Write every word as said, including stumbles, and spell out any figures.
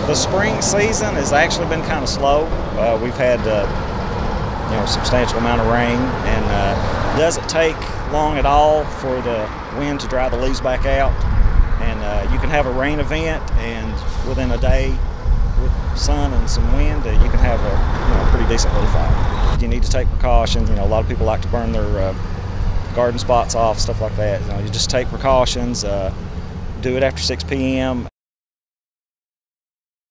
The spring season has actually been kind of slow. Uh, we've had uh, you know, a substantial amount of rain, and uh, doesn't take long at all for the wind to dry the leaves back out. And uh, you can have a rain event, and within a day, with sun and some wind, uh, you can have a you know, pretty decent little fire. You need to take precautions. You know, a lot of people like to burn their uh, garden spots off, stuff like that. You know, you just take precautions. Uh, do it after six P M